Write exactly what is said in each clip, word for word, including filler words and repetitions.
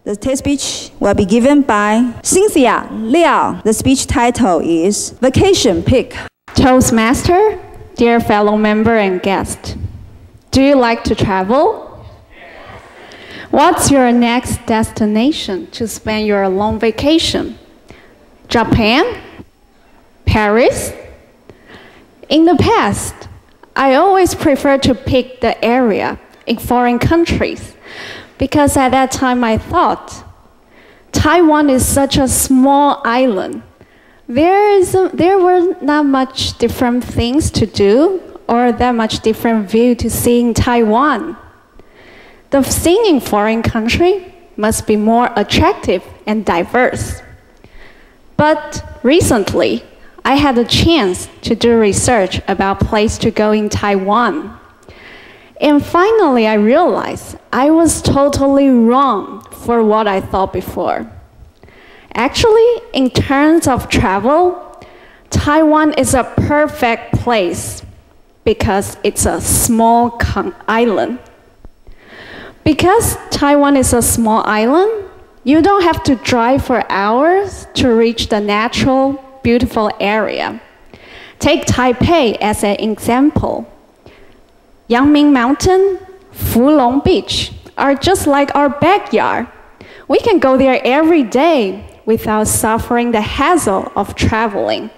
The TED speech will be given by Cynthia Liao. The speech title is Vacation Pick. Toastmaster, dear fellow member and guest, do you like to travel? What's your next destination to spend your long vacation? Japan? Paris? In the past, I always preferred to pick the area in foreign countries because at that time I thought Taiwan is such a small island. There, is a, there were not much different things to do or that much different view to see in Taiwan. The scene in foreign country must be more attractive and diverse. But recently, I had a chance to do research about place to go in Taiwan. And finally, I realized I was totally wrong for what I thought before. Actually, in terms of travel, Taiwan is a perfect place because it's a small island. Because Taiwan is a small island, you don't have to drive for hours to reach the natural, beautiful area. Take Taipei as an example. Yangming Mountain, Fulong Beach are just like our backyard. We can go there every day without suffering the hassle of traveling.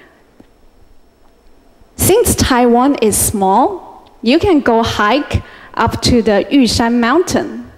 Since Taiwan is small, you can go hike up to the Yushan Mountain,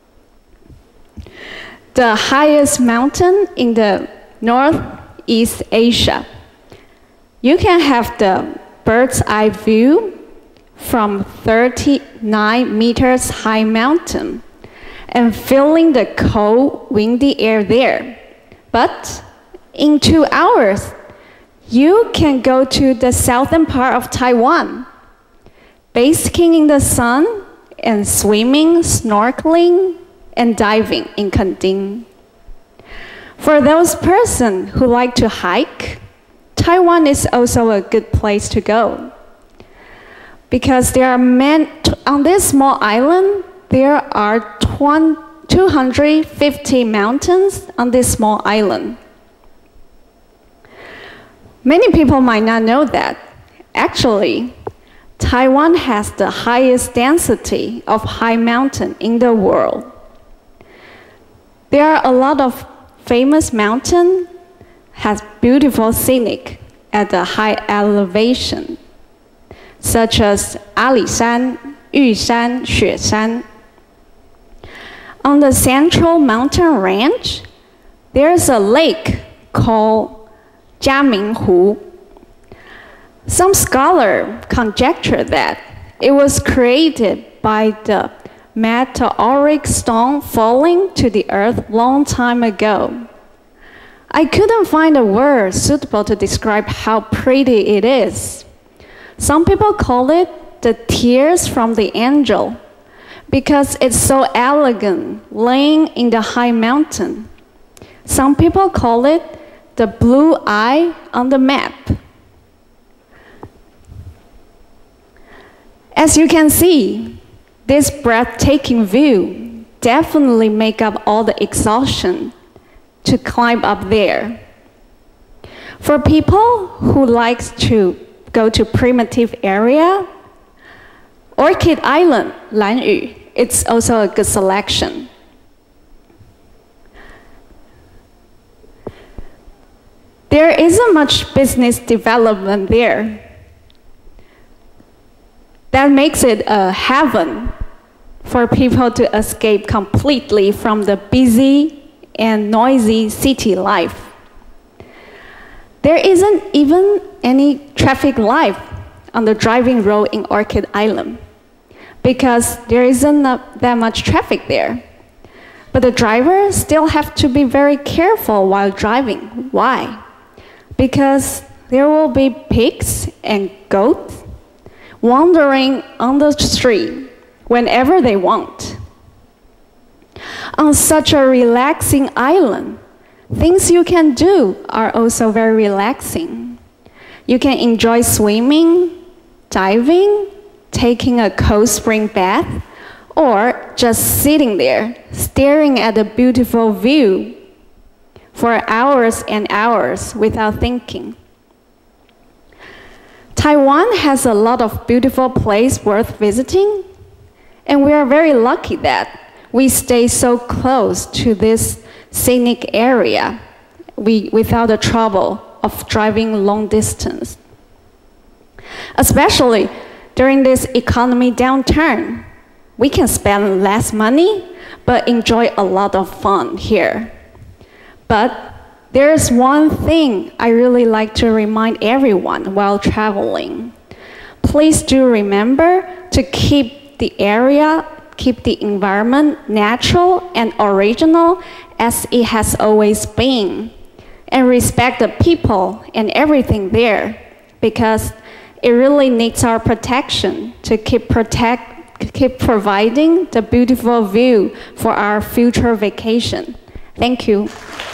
the highest mountain in the Northeast Asia. You can have the bird's eye view from thirty-nine meters high mountain and feeling the cold, windy air there. But in two hours, you can go to the southern part of Taiwan, basking in the sun and swimming, snorkeling, and diving in Kending. For those persons who like to hike, Taiwan is also a good place to go. Because there are many, on this small island, there are two hundred fifty mountains on this small island. Many people might not know that. Actually, Taiwan has the highest density of high mountain in the world. There are a lot of famous mountains has beautiful scenic at the high elevation, such as Alishan, Yushan, Xueshan. On the central mountain range, there's a lake called Jiaminghu. Some scholars conjecture that it was created by the meteoric stone falling to the earth long time ago. I couldn't find a word suitable to describe how pretty it is. Some people call it the tears from the angel because it's so elegant, laying in the high mountain. Some people call it the blue eye on the map. As you can see, this breathtaking view definitely make up all the exhaustion to climb up there. For people who like to go to primitive area, Orchid Island, Lanyu, it's also a good selection. There isn't much business development there. That makes it a heaven for people to escape completely from the busy and noisy city life. There isn't even any traffic light on the driving road in Orchid Island because there isn't that much traffic there. But the drivers still have to be very careful while driving. Why? Because there will be pigs and goats wandering on the street whenever they want. On such a relaxing island, things you can do are also very relaxing. You can enjoy swimming, diving, taking a cold spring bath, or just sitting there, staring at a beautiful view for hours and hours without thinking. Taiwan has a lot of beautiful places worth visiting, and we are very lucky that we stay so close to this scenic area we, without the trouble of driving long distance. Especially during this economy downturn, we can spend less money, but enjoy a lot of fun here. But there's one thing I really like to remind everyone while traveling. Please do remember to keep the area, keep the environment natural and original as it has always been. And respect the people and everything there, because it really needs our protection to keep protect, keep providing the beautiful view for our future vacation. Thank you.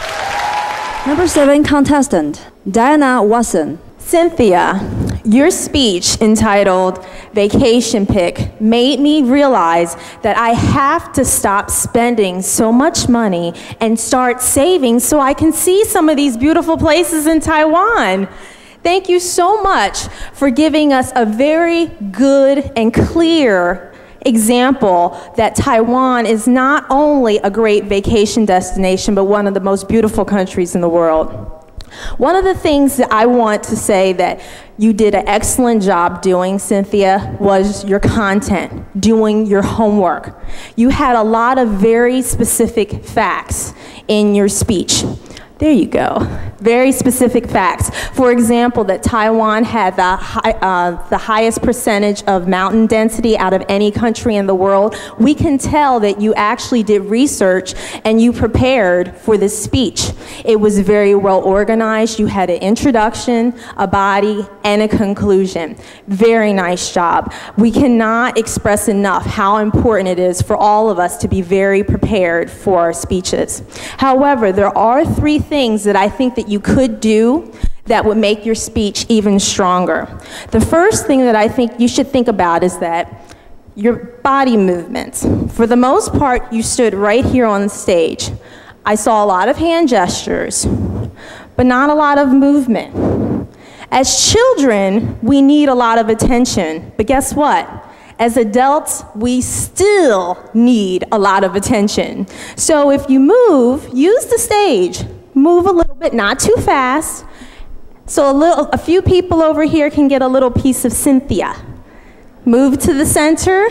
Number seven contestant, Diana Watson. Cynthia, your speech entitled Vacation Pick made me realize that I have to stop spending so much money and start saving so I can see some of these beautiful places in Taiwan. Thank you so much for giving us a very good and clear example that Taiwan is not only a great vacation destination, but one of the most beautiful countries in the world. One of the things that I want to say that you did an excellent job doing, Cynthia, was your content, doing your homework. You had a lot of very specific facts in your speech. There you go. Very specific facts. For example, that Taiwan had the, high, uh, the highest percentage of mountain density out of any country in the world. We can tell that you actually did research and you prepared for this speech. It was very well organized. You had an introduction, a body, and a conclusion. Very nice job. We cannot express enough how important it is for all of us to be very prepared for our speeches. However, there are three things that I think that you could do that would make your speech even stronger. The first thing that I think you should think about is that your body movements. For the most part, you stood right here on the stage. I saw a lot of hand gestures, but not a lot of movement. As children, we need a lot of attention, but guess what? As adults, we still need a lot of attention. So if you move, use the stage. Move a little bit, not too fast. So a, little, a few people over here can get a little piece of Cynthia. Move to the center.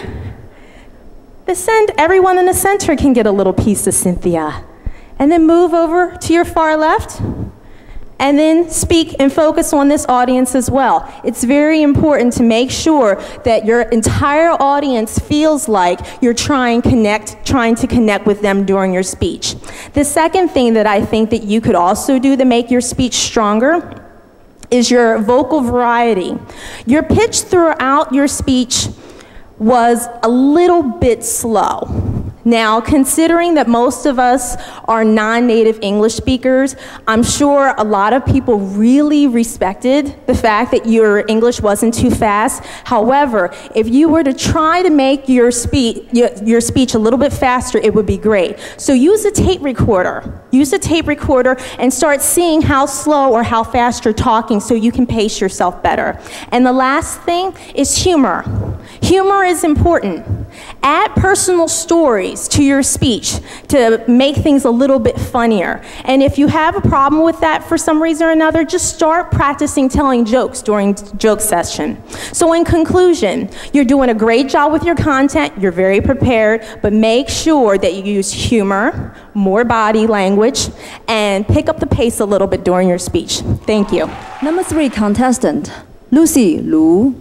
The cent everyone in the center can get a little piece of Cynthia. And then move over to your far left. And then speak and focus on this audience as well. It's very important to make sure that your entire audience feels like you're trying, connect, trying to connect with them during your speech. The second thing that I think that you could also do to make your speech stronger is your vocal variety. Your pitch throughout your speech was a little bit slow. Now, considering that most of us are non-native English speakers, I'm sure a lot of people really respected the fact that your English wasn't too fast. However, if you were to try to make your, spe your, your speech a little bit faster, it would be great. So use a tape recorder. Use a tape recorder and start seeing how slow or how fast you're talking so you can pace yourself better. And the last thing is humor. Humor is important. Add personal stories to your speech to make things a little bit funnier. And if you have a problem with that for some reason or another, just start practicing telling jokes during joke session. So in conclusion, you're doing a great job with your content, you're very prepared, but make sure that you use humor, more body language, and pick up the pace a little bit during your speech. Thank you. Number three contestant, Lucy Lu.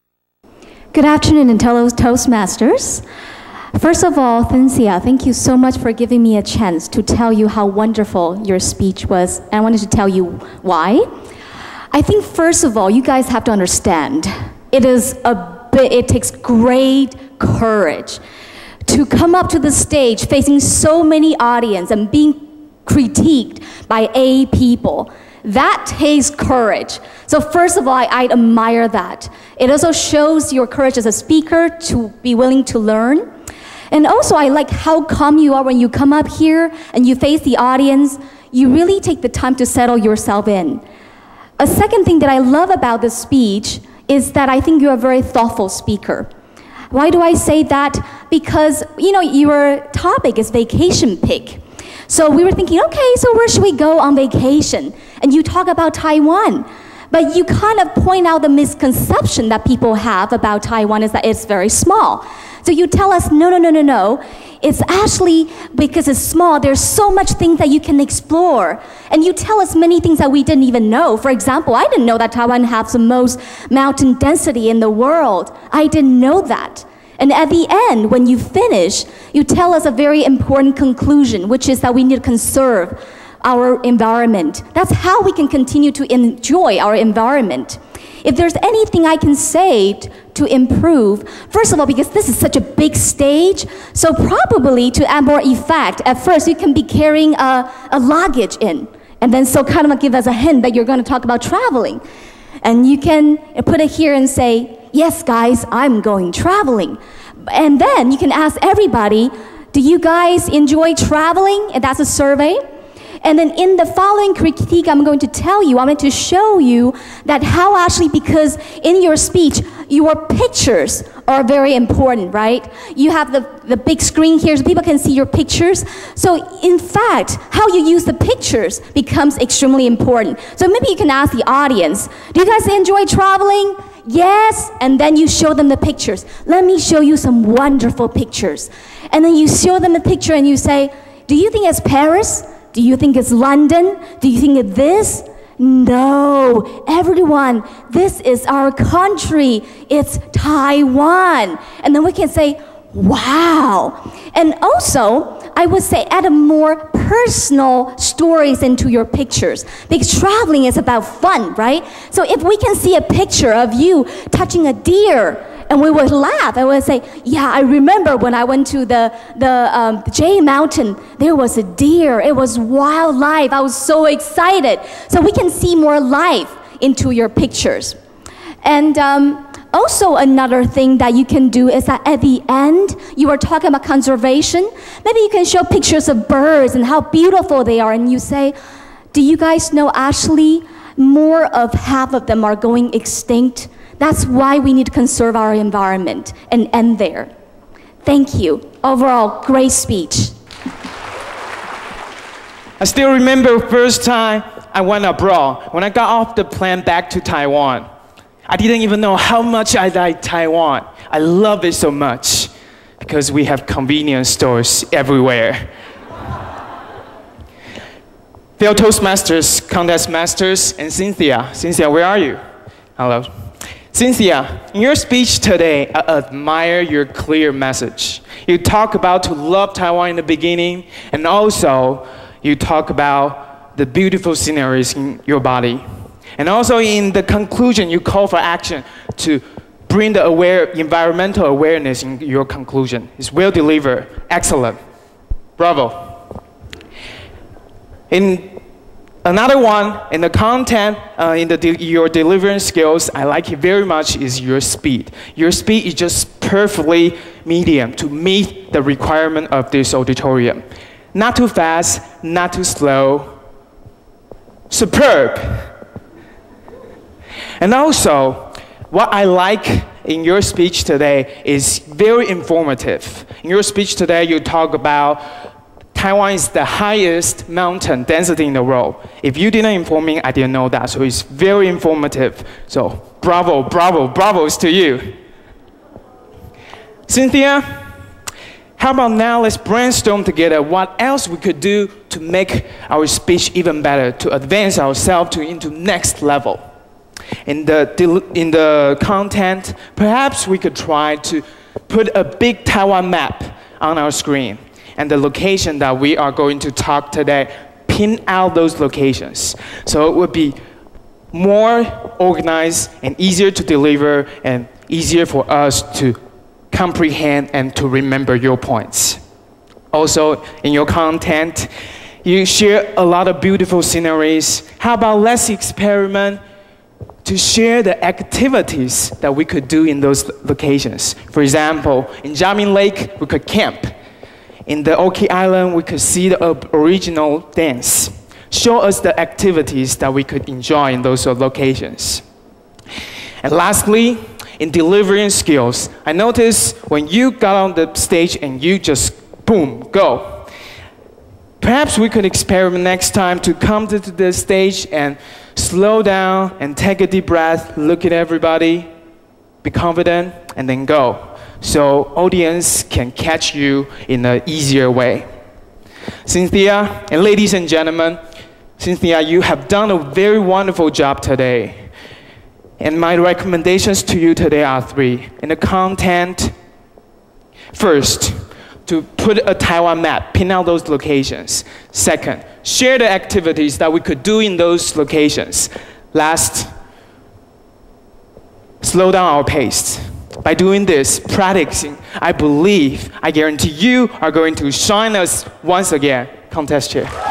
Good afternoon, Intello Toastmasters. First of all, Cynthia, thank you so much for giving me a chance to tell you how wonderful your speech was. And I wanted to tell you why. I think first of all, you guys have to understand, it is a bit, it takes great courage to come up to the stage facing so many audience and being critiqued by A people. That takes courage. So first of all, I, I admire that. It also shows your courage as a speaker to be willing to learn. And also, I like how calm you are when you come up here and you face the audience. You really take the time to settle yourself in. A second thing that I love about this speech is that I think you're a very thoughtful speaker. Why do I say that? Because, you know, your topic is vacation pick. So we were thinking, okay, so where should we go on vacation? And you talk about Taiwan. But you kind of point out the misconception that people have about Taiwan is that it's very small. So you tell us, no, no, no, no, no. It's actually, because it's small, there's so much things that you can explore. And you tell us many things that we didn't even know. For example, I didn't know that Taiwan has the most mountain density in the world. I didn't know that. And at the end, when you finish, you tell us a very important conclusion, which is that we need to conserve our environment. That's how we can continue to enjoy our environment. If there's anything I can say to improve, first of all, because this is such a big stage, so probably to add more effect, at first you can be carrying a, a luggage in, and then so kind of give us a hint that you're going to talk about traveling. And you can put it here and say, yes, guys, I'm going traveling. And then you can ask everybody, do you guys enjoy traveling? And that's a survey. And then in the following critique, I'm going to tell you, I'm going to show you that how actually, because in your speech, your pictures are very important, right? You have the, the big screen here so people can see your pictures. So in fact, how you use the pictures becomes extremely important. So maybe you can ask the audience, do you guys enjoy traveling? Yes, and then you show them the pictures. Let me show you some wonderful pictures. And then you show them the picture and you say, do you think it's Paris? Do you think it's London? Do you think it's this? No, everyone, this is our country. It's Taiwan. And then we can say, wow. And also, I would say add a more personal stories into your pictures. Because traveling is about fun, right? So if we can see a picture of you touching a deer, and we would laugh and we would say, yeah, I remember when I went to the, the um, Jay Mountain, there was a deer, it was wildlife, I was so excited. So we can see more life into your pictures. And um, also another thing that you can do is that at the end, you are talking about conservation. Maybe you can show pictures of birds and how beautiful they are, and you say, do you guys know actually more of half of them are going extinct? That's why we need to conserve our environment and end there. Thank you. Overall, great speech. I still remember the first time I went abroad. When I got off the plane back to Taiwan, I didn't even know how much I like Taiwan. I love it so much because we have convenience stores everywhere. Fellow Toastmasters, Contest Masters, and Cynthia. Cynthia, where are you? Hello. Cynthia, in your speech today, I admire your clear message. You talk about to love Taiwan in the beginning, and also you talk about the beautiful sceneries in your body. And also in the conclusion, you call for action to bring the aware, environmental awareness in your conclusion. It's well delivered. Excellent. Bravo. In Another one, in the content, uh, in the de your delivering skills, I like it very much is your speed. Your speed is just perfectly medium to meet the requirement of this auditorium. Not too fast, not too slow. Superb. And also, what I like in your speech today is very informative. In your speech today, you talk about Taiwan is the highest mountain density in the world. If you didn't inform me, I didn't know that. So it's very informative. So bravo, bravo, bravos to you. Cynthia, how about now let's brainstorm together what else we could do to make our speech even better, to advance ourselves to into next level. In the, in the content, perhaps we could try to put a big Taiwan map on our screen. And the location that we are going to talk today, pin out those locations. So it would be more organized and easier to deliver and easier for us to comprehend and to remember your points. Also, in your content, you share a lot of beautiful sceneries. How about let's experiment to share the activities that we could do in those locations. For example, in Jiamin Lake, we could camp. In the Oki Island, we could see the original dance. Show us the activities that we could enjoy in those locations. And lastly, in delivering skills, I noticed when you got on the stage and you just, boom, go. Perhaps we could experiment next time to come to the stage and slow down and take a deep breath, look at everybody, be confident, and then go. So audience can catch you in an easier way. Cynthia, and ladies and gentlemen, Cynthia, you have done a very wonderful job today. And my recommendations to you today are three. In the content, first, to put a Taiwan map, pin out those locations. Second, share the activities that we could do in those locations. Last, slow down our pace. By doing this, practicing, I believe, I guarantee you are going to shine us once again. Contest chair.